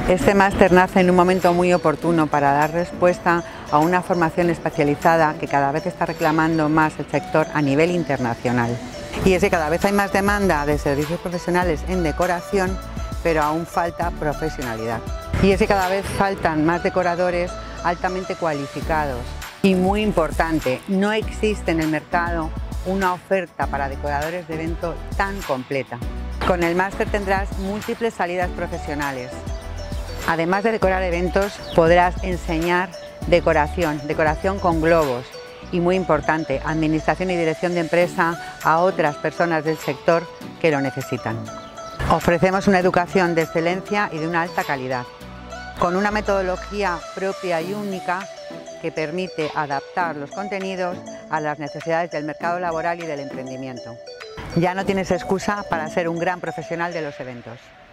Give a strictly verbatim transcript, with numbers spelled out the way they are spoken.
Este máster nace en un momento muy oportuno para dar respuesta a una formación especializada que cada vez está reclamando más el sector a nivel internacional. Y es que cada vez hay más demanda de servicios profesionales en decoración, pero aún falta profesionalidad. Y es que cada vez faltan más decoradores altamente cualificados. Y muy importante, no existe en el mercado una oferta para decoradores de evento tan completa. Con el máster tendrás múltiples salidas profesionales. Además de decorar eventos, podrás enseñar decoración, decoración con globos y, muy importante, administración y dirección de empresa a otras personas del sector que lo necesitan. Ofrecemos una educación de excelencia y de una alta calidad, con una metodología propia y única que permite adaptar los contenidos a las necesidades del mercado laboral y del emprendimiento. Ya no tienes excusa para ser un gran profesional de los eventos.